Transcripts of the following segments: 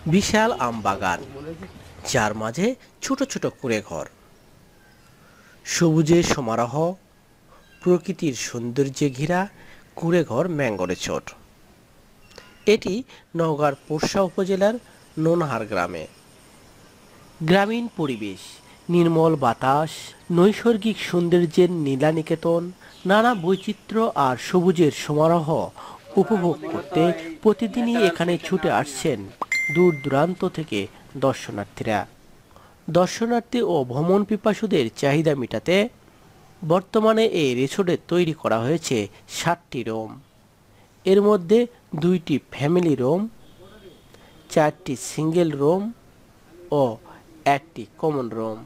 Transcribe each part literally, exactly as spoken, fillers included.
বিশাল আম বাগান, যার মাঝে ছোট ছোট কুঁড়েঘর, সবুজের সমারোহ, প্রকৃতির সৌন্দর্যে ঘেরা কুঁড়েঘর ম্যাঙ্গো রিসোর্ট। এটি নওগাঁর পোরশা উপজেলার নোনহার গ্রামে। গ্রামীণ পরিবেশ, নির্মল বাতাস, নৈসর্গিক সৌন্দর্যের নীলানিকেতন, নানা বৈচিত্র্য আর সবুজের সমারোহ উপভোগ করতে প্রতিদিনই এখানে ছুটে আসছেন দূর দূরান্ত থেকে দর্শনার্থীরা। দর্শনার্থী ও ভ্রমণ পিপাসুদের চাহিদা মেটাতে বর্তমানে এই রিসোর্টে তৈরি করা হয়েছে ষাটটি রুম। এর মধ্যে দুইটি ফ্যামিলি রুম, চারটি সিঙ্গেল রুম ও একটি কমন রুম।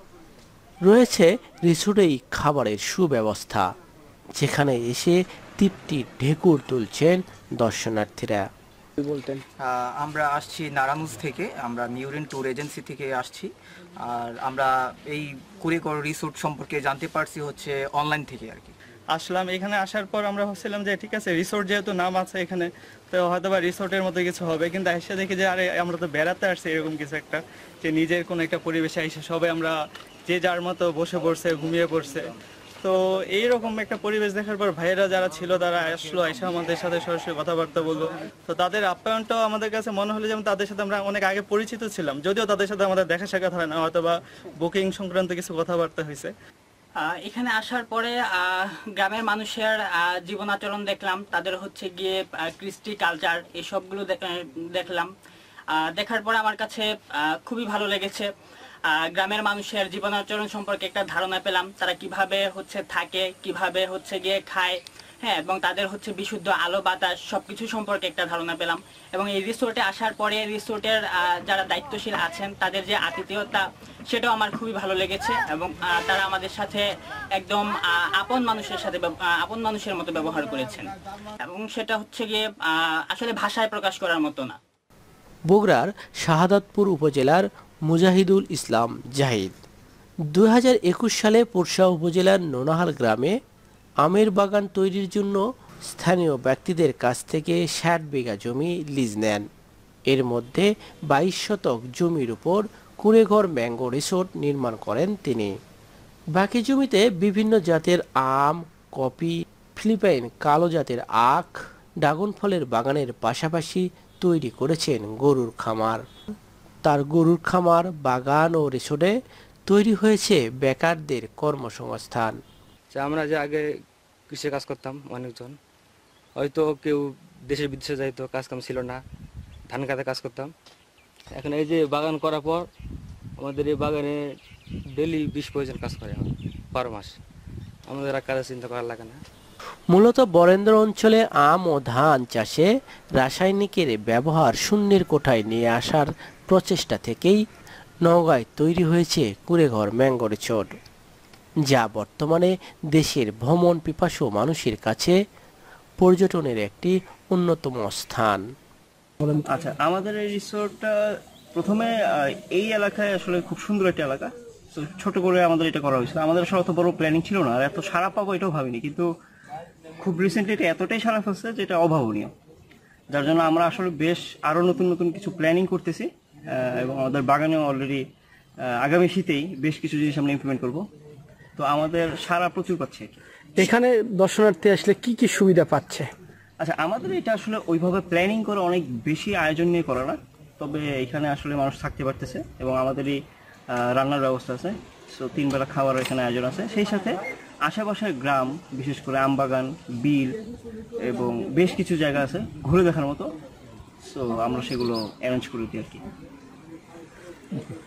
রয়েছে রিসোর্টেই খাবারের সুব্যবস্থা, যেখানে এসে তৃপ্তির ঢেকুর তুলছেন দর্শনার্থীরা। বলতেন আমরা আসছি নারায়ণগঞ্জ থেকে, আমরা মিউরেন ট্যুর এজেন্সি থেকে আসছি। আর আমরা এই কুরেঘর রিসোর্ট সম্পর্কে জানতে পারছি হচ্ছে অনলাইন থেকে আর কি। আসলাম এখানে আসার পর আমরা ভাবছিলাম যে ঠিক আছে রিসোর্ট যেহেতু নাম আছে এখানে, তো হয়তো বা রিসোর্টের মতো কিছু হবে, কিন্তু এসে দেখি যে আরে আমরা তো বেড়াতে আসছি এরকম কিছু একটা, যে নিজের কোনো একটা পরিবেশে এসে সবাই আমরা যে যার মতো বসে পড়ছে, ঘুমিয়ে পড়ছে। তো এইরকম একটা পরিবেশ দেখার পর ভাইয়েরা যারা ছিল তারা আসলো, এসে আমাদের সাথে সরাসরি কথাবার্তা বললো। তো তাদের আপ্যায়নটাও আমাদের কাছে মনে হলো যেমন তাদের সাথে আমরা অনেক আগে পরিচিত ছিলাম, যদিও তাদের সাথে আমাদের দেখা সাক্ষাৎ হয় না, হয়তো বা বুকিং সংক্রান্ত কিছু কথাবার্তা হয়েছে। এখানে আসার পরে গ্রামের মানুষের জীবন আচরণ দেখলাম, তাদের হচ্ছে গিয়ে কৃষ্টি কালচার এসবগুলো দেখলাম। দেখার পরে আমার কাছে খুবই ভালো লেগেছে। গ্রামের মানুষের জীবন আচরণ সম্পর্কে একটা ধারণা পেলাম, তারা কিভাবে হচ্ছে থাকে, কিভাবে হচ্ছে গিয়ে খায়, হ্যাঁ, এবং তাদের হচ্ছে বিশুদ্ধ আলো বাতাস সবকিছু সম্পর্কে একটা ধারণা পেলাম। এবং এই রিসোর্টে আসার পরে রিসোর্টের যারা দায়িত্বশীল আছেন তাদের যে আতিথেয়তা, সেটাও আমার খুবই ভালো লেগেছে। এবং তারা আমাদের সাথে একদম আপন মানুষের সাথে আপন মানুষের মতো ব্যবহার করেছেন, এবং সেটা হচ্ছে গিয়ে আসলে ভাষায় প্রকাশ করার মতো না। বগুড়ার শাহাদাতপুর উপজেলার মুজাহিদুল ইসলাম জাহিদ দুই হাজার একুশ সালে পোরশা উপজেলার নোনাহাল গ্রামে আমের বাগান তৈরির জন্য স্থানীয় ব্যক্তিদের কাছ থেকে ষাট বিঘা জমি লিজ নেন। এর মধ্যে বাইশ শতক জমির উপর কুরেঘর ম্যাঙ্গো রিসোর্ট নির্মাণ করেন তিনি। বাকি জমিতে বিভিন্ন জাতের আম, কফি, ফিলিপাইন কালো জাতের আখ, ড্রাগন ফলের বাগানের পাশাপাশি তৈরি করেছেন গরুর খামার। তার গরুর খামার, বাগান ও রিসোর্টে তৈরি হয়েছে বেকারদের কর্মসংস্থান। আমরা যে আগে কৃষি কাজ করতাম, অনেকজন হয়তো কেউ দেশে বিদেশে যাইতো, কাজ কাম ছিল না, ধান কাতে কাজ করতাম। এখন এই যে বাগান করার পর আমাদের এই বাগানে ডেলি বিশ পঁচিশ কাজ করে বারো মাস, আমাদের আর কাজের চিন্তা করার লাগে না। মূলত বরেন্দ্র অঞ্চলে আম ও ধান চাষে রাসায়নিকের ব্যবহার শূন্যের কোঠায় নিয়ে আসার প্রচেষ্টা থেকেই নওগাঁয় তৈরি হয়েছে কুরেঘর ম্যাঙ্গো রিসোর্ট, যা বর্তমানে দেশের ভ্রমণ পিপাসু মানুষের কাছে পর্যটনের একটি অন্যতম স্থান। আচ্ছা, আমাদের এই রিসোর্টটা প্রথমে এই এলাকায় আসলে খুব সুন্দর একটা এলাকা, তো ছোট করে আমাদের এটা করা হয়েছিল। আমাদের আসলে অত বড় প্ল্যানিং ছিল না, আর এত সারা পাবো এটাও ভাবিনি, কিন্তু খুব রিসেন্টলি এটা এতটাই সারা ফেলছে যেটা অভাবনীয়, যার জন্য আমরা আসলে বেশ আরো নতুন নতুন কিছু প্ল্যানিং করতেছি। এবং আমাদের বাগানে অলরেডি আগামী শীতেই বেশ কিছু জিনিস আমরা ইমপ্লিমেন্ট করব। তো আমাদের সারা প্রচুর পাচ্ছে। এখানে দর্শনার্থী আসলে কি কি সুবিধা পাচ্ছে? আচ্ছা, আমাদের এটা আসলে ওইভাবে প্ল্যানিং করে অনেক বেশি আয়োজন নিয়ে করা না, তবে এখানে আসলে মানুষ থাকতে পারতেছে এবং আমাদেরই রান্নার ব্যবস্থা আছে। সো তিন বেলা খাওয়ার এখানে আয়োজন আছে। সেই সাথে আশেপাশের গ্রাম, বিশেষ করে আমবাগান, বিল এবং বেশ কিছু জায়গা আছে ঘুরে দেখার মতো। সো আমরা সেগুলো অ্যারেঞ্জ করে দিই আর কি।